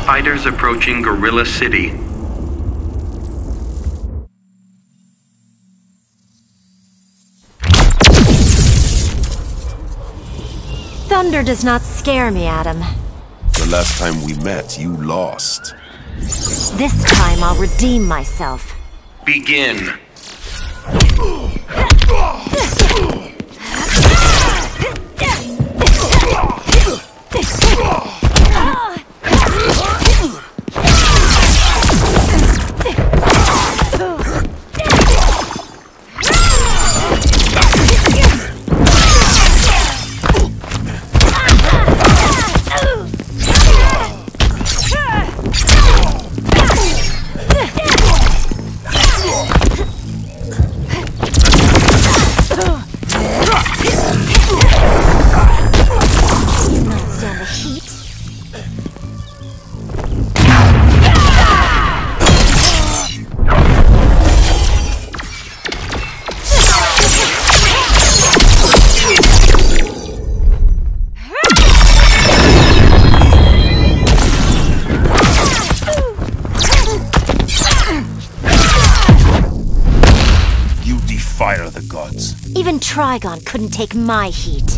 Fighters approaching Gorilla City. Thunder does not scare me, Adam. The last time we met, you lost. This time I'll redeem myself. Begin. Fire the gods. Even Trigon couldn't take my heat.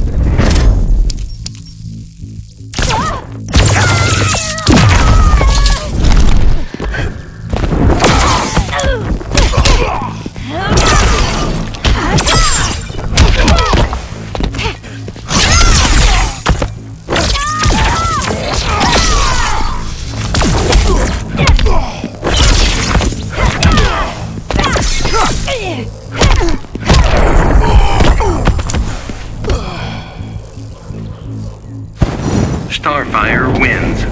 Starfire wins.